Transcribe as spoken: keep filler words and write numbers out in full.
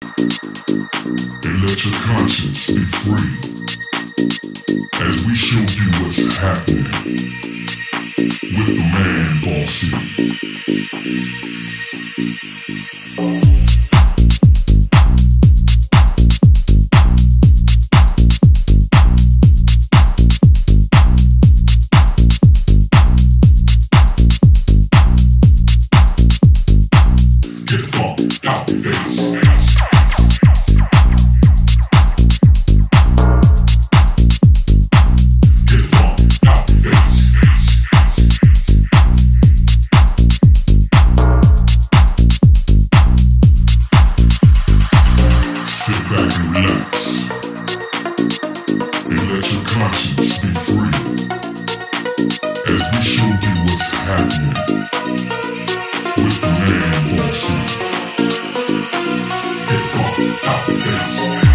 and let your conscience be free as we show you what's happening with the man bossy. Out, out,